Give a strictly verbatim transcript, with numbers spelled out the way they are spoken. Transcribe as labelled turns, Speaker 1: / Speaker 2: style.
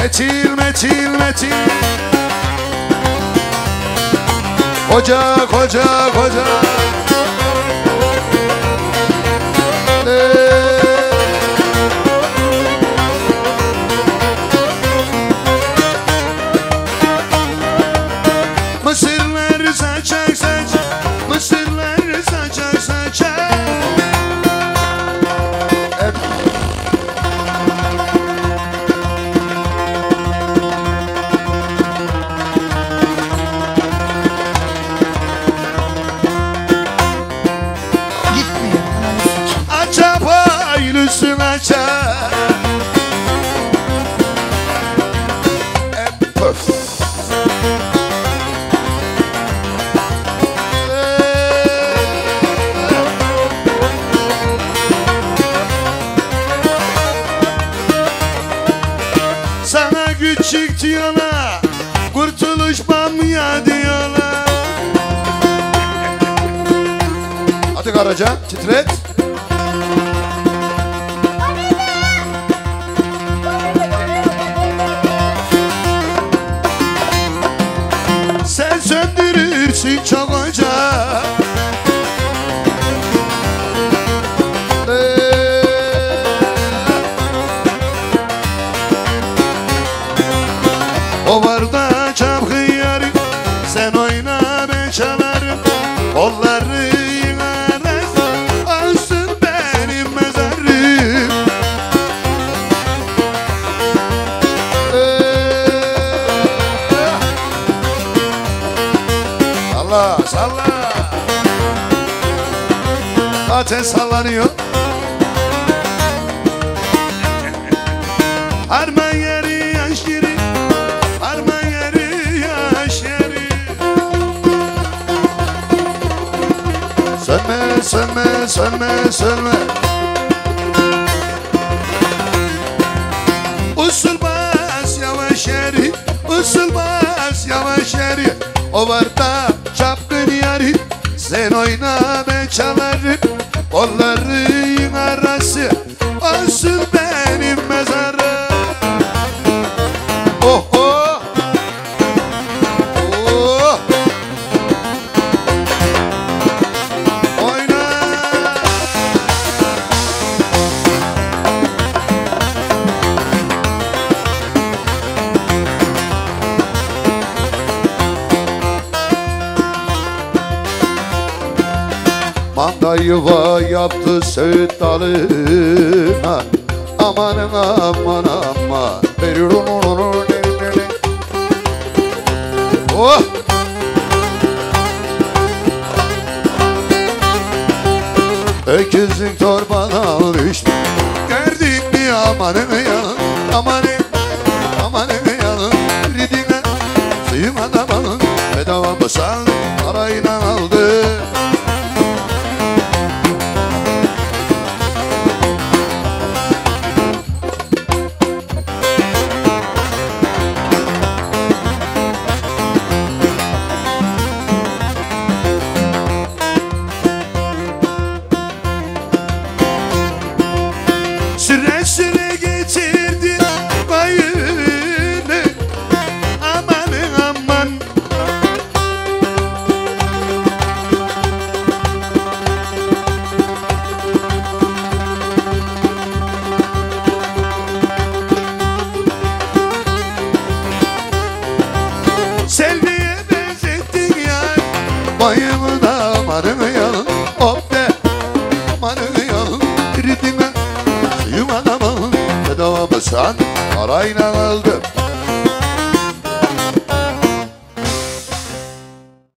Speaker 1: Metin, metin, metin. Koca, koca, koca. Mısırlar saçak saçak, mısırlar saçak saçak. Evet. Aça paylısı aça. Sana güç çıktı yola, kurtuluş bamya diyorlar. Hadi Karaca, titret. Sen söndürürsün çok ocak. O var da çapkın yarım, sen oyna ben çalarım. Kolları yınarak alsın benim mezarım. Salla, salla. Zaten sallanıyor. Harman yeri yaş yeri, harman yeri yaş yeri. Sönme, sönme, sönme, sönme. Usul bas yavaş yeri, usul bas yavaş yeri. O var da çapkın yeri, sen oyna ben çalarım. Kolların arası olsun benim mezarım. Oh oh, oh. Oyna. Manda yuva yaptı söğüt dalına. Amanın aman aman. Oh! Öküzlük torbadan düştü. Gördük bir amanın yanı. Amanın, amanın yanı. Ridine suyuma da balın. Bedava basan parayla aldı. Süre süre getirdin bayını. Amanın aman. Selviye benzettin ya bayımı da amanın yanı. Hop de amanın yanı. Ridine suyum adamın. Bedava basan parayla aldım.